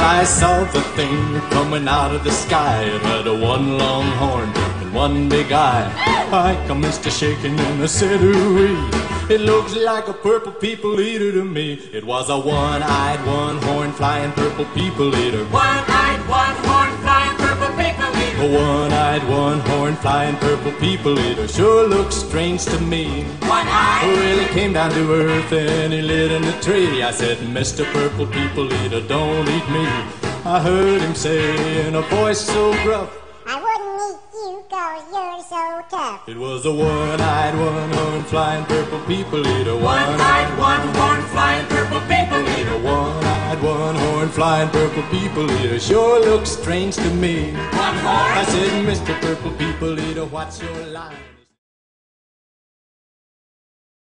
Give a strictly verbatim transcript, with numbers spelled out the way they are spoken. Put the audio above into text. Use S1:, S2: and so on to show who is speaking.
S1: I saw the thing coming out of the sky. It had a one long horn and one big eye. I commenced to shaking and I said, ooh-wee, it looks like a purple people eater to me. It was a one-eyed, one-horn flying purple people eater.
S2: One-eyed, one-horn flying purple people eater.
S1: A one-eyed, one-horn flying purple people eater sure looks strange to me.
S2: One-eyed.
S1: Well, he came down to earth and he lit in a tree. I said, Mister Purple People Eater, don't eat me. I heard him say in a voice so gruff,
S3: I wouldn't eat you 'cause you're so tough.
S1: it was a one-eyed, one-horn flying purple people eater.
S2: One-eyed, one-horn flying purple people eater.
S1: One-eyed, one-horn flying purple people eater sure looks strange to me.
S2: One horn.
S1: I said, Mister Purple People Eater, what's your line?